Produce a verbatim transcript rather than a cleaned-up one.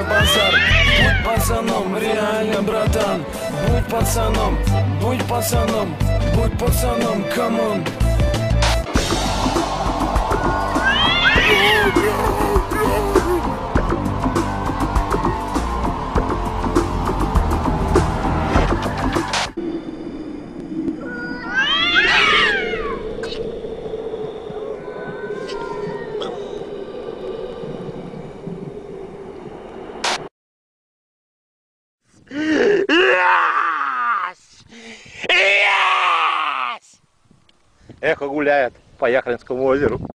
базар. Будь пацаном, реально, братан. Будь пацаном, будь пацаном, будь пацаном, камон. Эхо гуляет по Яхринскому озеру.